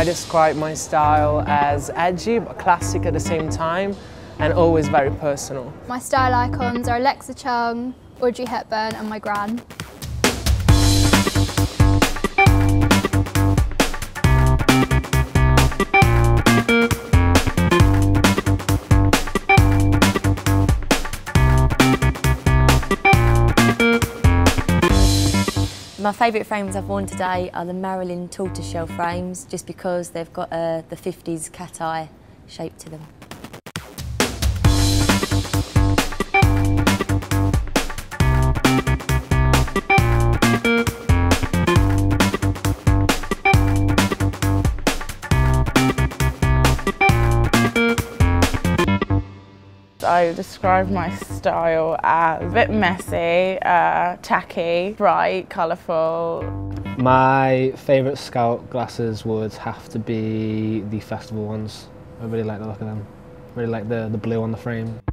describe my style as edgy but classic at the same time and always very personal. My style icons are Alexa Chung, Audrey Hepburn and my gran. My favourite frames I've worn today are the matt-tortoiseshell frames, just because they've got the 50s cat eye shape to them. I describe my style as a bit messy, tacky, bright, colourful. My favourite Scout glasses would have to be the festival ones. I really like the look of them. Really like the blue on the frame.